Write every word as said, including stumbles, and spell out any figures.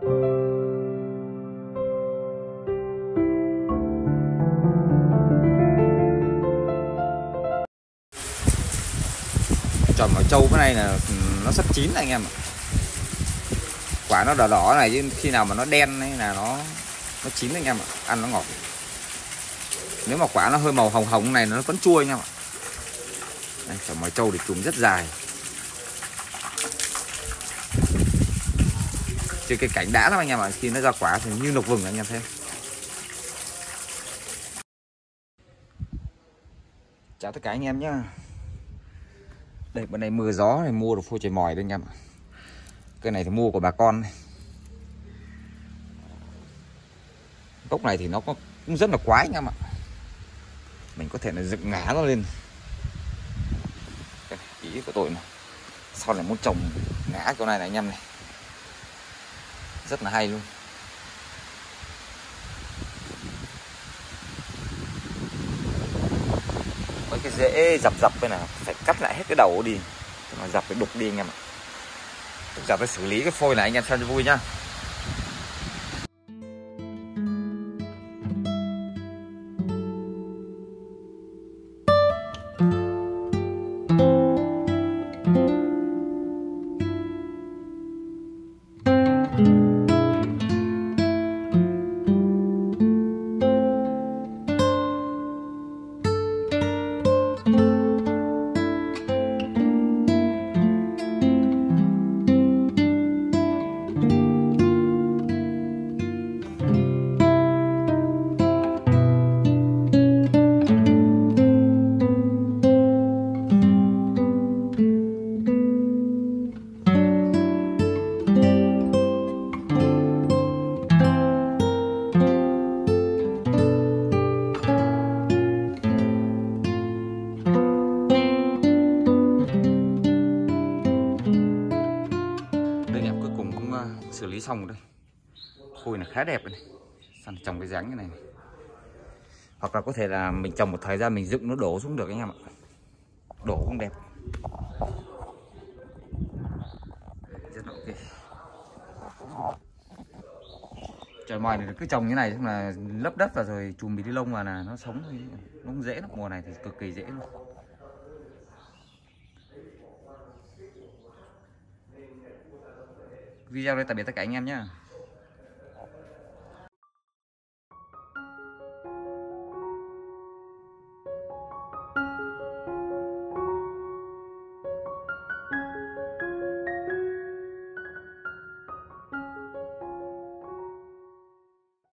Trồng ở châu cái này là nó sắp chín này anh em ạ. Quả nó đỏ đỏ này, chứ khi nào mà nó đen ấy là nó nó chín anh em ạ, ăn nó ngọt. Nếu mà quả nó hơi màu hồng hồng này nó vẫn chua anh em ạ. Đây, trồng mỏi trâu thì chùm rất dài. Chứ cái cảnh đã lắm anh em ạ, khi nó ra quả thì như lộc vừng anh em thấy. Chào tất cả anh em nhá. Đây bên này mưa gió này mua được phôi chày mòi đây anh em ạ. Cái này thì mua của bà con này. Gốc này thì nó có cũng rất là quái anh em ạ. Mình có thể là dựng ngã nó lên. Cái ý của tôi này. Sau này muốn trồng ngã chỗ này này anh em này. Rất là hay luôn. Mấy cái rễ dập dập bên này phải cắt lại hết cái đầu đi, mà dập phải đục đi anh em ạ. Giờ phải xử lý cái phôi này anh em xem cho vui nhá. Xử lý xong rồi đây. Phôi này khá đẹp này. Xong trồng cái dáng như này, này. Hoặc là có thể là mình trồng một thời gian mình dựng nó đổ xuống được anh em ạ. Đổ cũng đẹp. Rất ok. Chày mòi này cứ trồng như này xong là lấp đất vào rồi chùm bì ni lông vào là nó sống, nó cũng dễ lắm. Mùa này thì cực kỳ dễ luôn. Video đây tạm biệt tất cả anh em nhé.